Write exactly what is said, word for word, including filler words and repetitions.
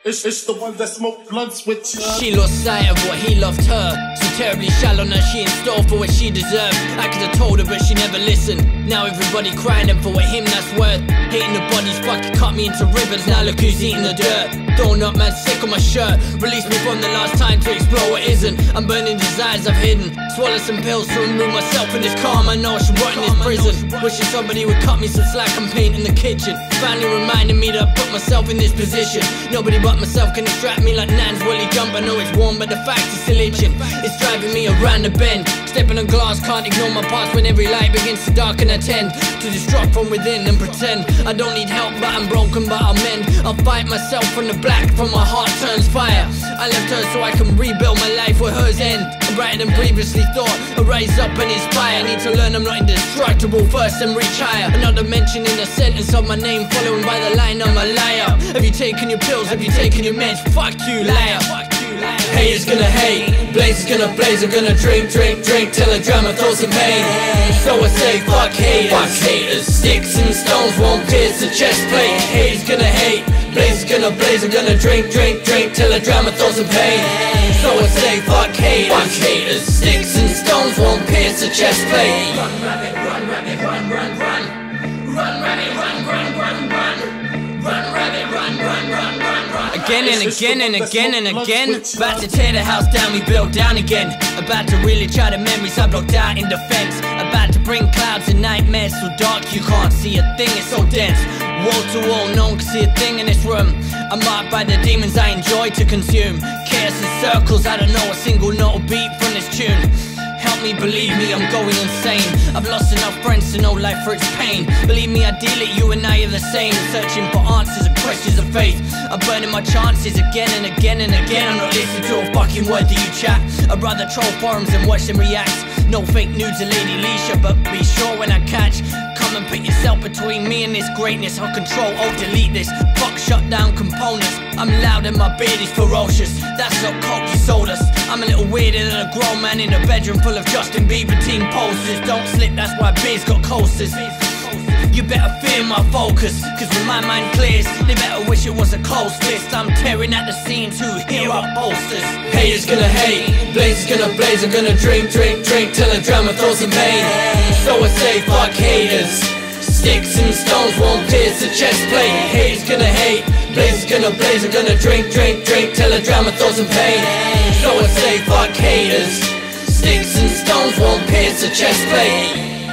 It's, it's the one that smoke blunts with you. She lost sight of what he loved her, so terribly shallow, now she in store for what she deserved. I could've told her but she never listened. Now everybody crying and for what him that's worth. Hating the bodies fucking cut me into ribbons. Now look who's eating the dirt. Donut man sick on my shirt. Release me from the last time to explore what isn't. I'm burning desires I've hidden. Swallow some pills to remove myself in this calm. I know I should rot in this prison. Wishing somebody would cut me some slack. I'm painting the kitchen. Finally reminding me that I put myself in this position. Nobody but myself can distract me like Nan's woolly jump. I know it's warm but the fact is still itching. It's driving me around the bend. Stepping on glass, can't ignore my past when every light begins to darken. I tend to destruct from within and pretend I don't need help but I'm broken but I'll mend. I'll fight myself from the black from my heart turns fire. I left her so I can rebuild my life where hers end. I'm brighter than previously thought. I rise up and inspire. I need to learn I'm not indestructible first and reach higher. Another mention in a sentence of my name following by the line I'm a liar. Have you taken your pills? Have you taken your meds? Fuck you, liar. Haters gonna hate, blazers gonna blaze. I'm gonna drink, drink, drink till I drown my thoughts in pain. So I say fuck haters, fuck haters. Sticks and stones won't pierce the chest plate. Haters gonna hate, blazers gonna blaze. I'm gonna drink, drink, drink till I drown my thoughts in pain. So I say fuck haters, fuck haters. Sticks and stones won't pierce the chest plate. Run rabbit, run rabbit, run, run, run. Run rabbit, run, run, run, run. Run rabbit, run, run, run, run, run. Again and again and again and again. About to tear the house down, we build down again. About to really try the memories I blocked out in defense. About to bring clouds and nightmares so dark you can't see a thing, it's so dense. Wall to wall, no one can see a thing in this room. I'm marked by the demons I enjoy to consume. Chaos in circles, I don't know a single note or beat from this tune. Help me, believe me, I'm going insane. I've lost enough friends to know life for its pain. Believe me, I deal it, you and I are the same. Searching for answers and questions of faith. I'm burning my chances again and again and again. I'm not listening to a fucking word that you chat. I'd rather troll forums and watch them react. No fake nudes of Lady Leisha, but be sure when I catch. Come and put yourself between me and this greatness. I'll control, oh delete this. Fuck shut down components. I'm loud and my beard is ferocious. That's not coke you sold us. I'm a little weirder than a grown man in a bedroom full of Justin Bieber team posters. Don't slip, that's why beer's got coasters. You better fear my focus, cause when my mind clears, they better wish it was a close fist. I'm tearing at the seams who hear our posters. Haters gonna hate, blazers gonna blaze. I'm gonna drink, drink, drink till I drown my thoughts in pain. So I say fuck haters. Sticks and stones won't pierce the chest plate. Haters gonna hate, blazers gonna blaze. I'm gonna drink, drink, drink till I drown my thoughts in pain. So I say fuck haters. Sticks and stones won't pierce the chest plate.